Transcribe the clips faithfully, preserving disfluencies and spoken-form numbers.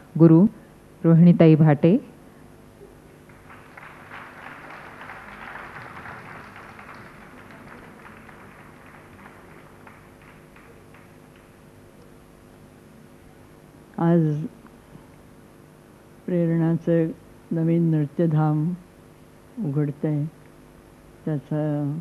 गुरु रोहिणीताई भाटे, आज प्रेरणाचं नवीन नृत्यधाम उघडतं आहे. त्याचा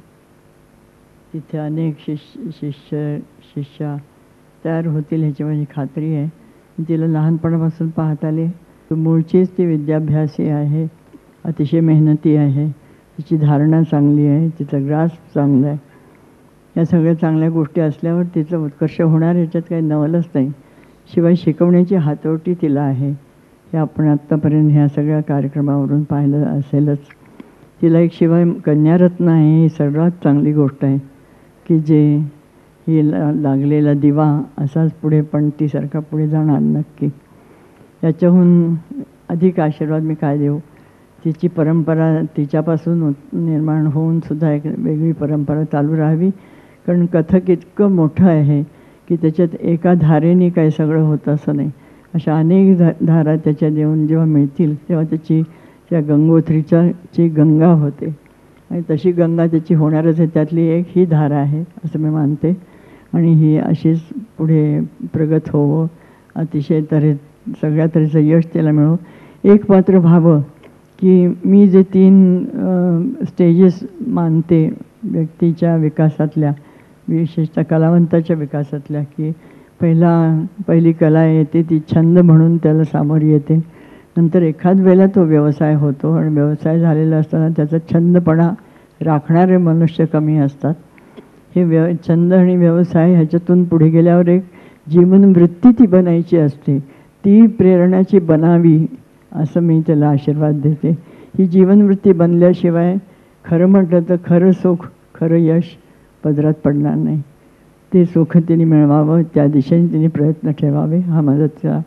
तिथे अनेक शिष्य शिष्य शिष्या तयार होतील ह्याची माझी खात्री आहे. तिला लहानपणापासून पाहत आले. मूळचीच ती विद्याभ्यासी आहे, अतिशय मेहनती आहे, तिची धारणा चांगली आहे, तिचा ग्रास्प चांगला आहे. या सगळ्या चांगल्या गोष्टी असल्यावर तिचं उत्कर्ष होणार ह्याच्यात काही नवलच नाही. शिवाय शिकवण्याची हातोटी तिला आहे, हे आपण आत्तापर्यंत ह्या सगळ्या कार्यक्रमावरून पाहिलं असेलच. तिला एक शिवाय कन्यारत्न आहे, ही सर्वात चांगली गोष्ट आहे की जे ही लागलेला दिवा असाच पुढे पणतीसारखा पुढे जाणार नक्की. याच्याहून अधिक आशीर्वाद मी काय देऊ. तिची परंपरा तिच्यापासून निर्माण होऊन सुद्धा एक वेगळी परंपरा चालू राहावी. कारण कथक इतकं मोठं आहे की त्याच्यात एका धारेने काही सगळं होतं असं नाही. अशा अनेक धा धारा त्याच्यात येऊन जेव्हा मिळतील तेव्हा त्याची त्या गंगोत्रीच्या ची गंगा होते. आणि तशी गंगा त्याची होणारच आहे. त्यातली एक ही धारा आहे असं मी मानते. आणि ही अशीच पुढे प्रगत होवं, अतिशय तऱ्हे सगळ्या तऱ्हेचं यश त्याला मिळो. एक मात्र व्हावं की मी जे तीन स्टेजेस मानते व्यक्तीच्या विकासातल्या, विशेषतः कलावंताच्या विकासातल्या, की पहिला पहिली कला येते ती छंद म्हणून त्याला सामोरी येते. नंतर एखाद वेळेला तो व्यवसाय होतो आणि व्यवसाय झालेला असताना त्याचा छंदपणा राखणारे मनुष्य कमी असतात. हे व्यव छंद आणि व्यवसाय ह्याच्यातून पुढे गेल्यावर एक जीवनवृत्ती ती बनायची असते. ती प्रेरणाची बनावी असं मी त्याला आशीर्वाद देते. ही जीवनवृत्ती बनल्याशिवाय खरं म्हटलं तर खरं सुख, खरं यश पदरात पडणार नाही. ते सुख तिने मिळवावं, त्या दिशेने तिने प्रयत्न ठेवावे, हा माझा त्या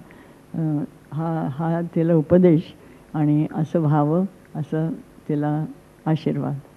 हा हा तिला उपदेश. आणि असं व्हावं असं तिला आशीर्वाद.